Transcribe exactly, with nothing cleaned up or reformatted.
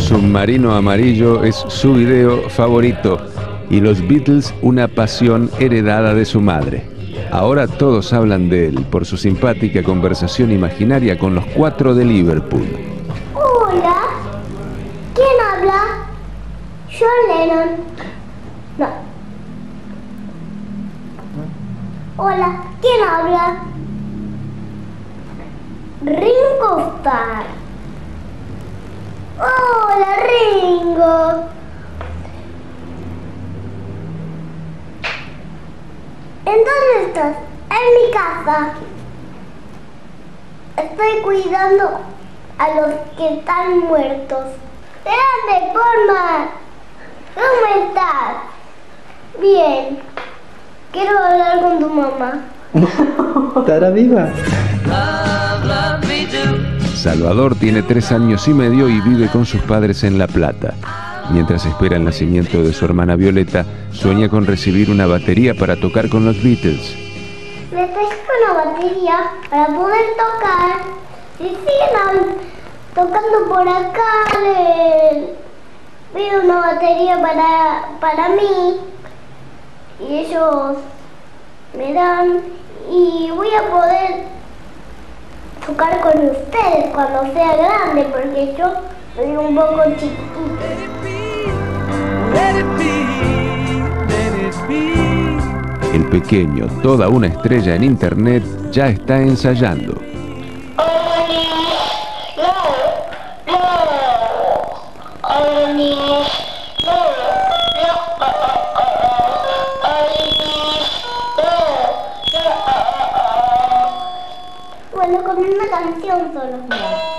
Submarino Amarillo es su video favorito y los Beatles una pasión heredada de su madre. Ahora todos hablan de él por su simpática conversación imaginaria con los cuatro de Liverpool. Hola, ¿quién habla? John Lennon. No. Hola, ¿quién habla? Ringo Starr. Hola, Ringo. ¿En dónde estás? En mi casa. Estoy cuidando a los que están muertos. Grande, forma. ¿Cómo estás? Bien. Quiero hablar con tu mamá. ¿Estará viva? Salvador tiene tres años y medio y vive con sus padres en La Plata. Mientras espera el nacimiento de su hermana Violeta, sueña con recibir una batería para tocar con los Beatles. Necesito una batería para poder tocar. Si siguen tocando por acá, le pido una batería para, para mí. Y ellos me dan y voy a poder tocar con ustedes cuando sea grande, porque yo soy un poco chiquitito. El pequeño, toda una estrella en internet, ya está ensayando. Bueno, con una canción solo.